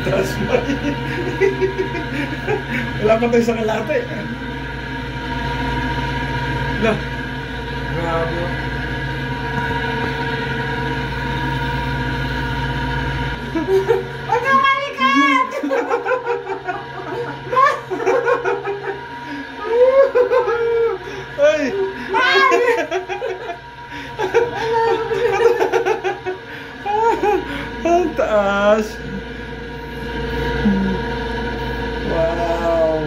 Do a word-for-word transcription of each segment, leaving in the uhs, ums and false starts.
Taas mo. Wala pa tayo sa kalate. Lah. Grabe. Huwag kang malikat! Ay! Ang taas! Wow!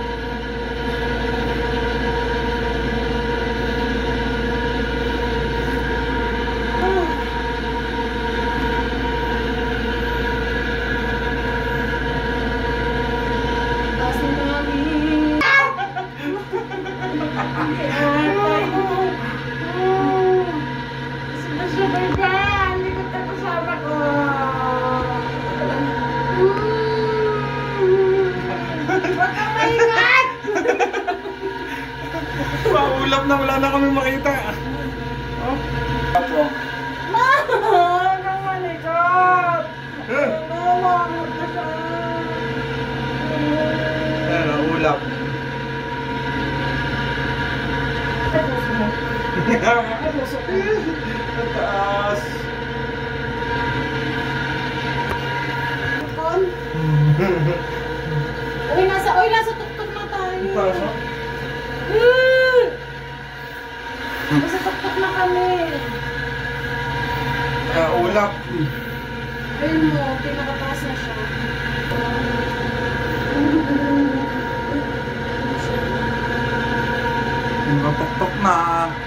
Maulap na, wala na kami makita. Oh. Apo. Ma! Huwag kang malikot! Nalawangod na siya. Ayan, ulap. Ay, puso mo. Ay, puso mo. Ang taas. Kon? Uy, nasa, uy, nasa tuktok na tayo. Ang taas, oh. Nasa tuktok na kami. Kaya ulap. Ayun mo, pinakataas na siya. Nakatuktok na.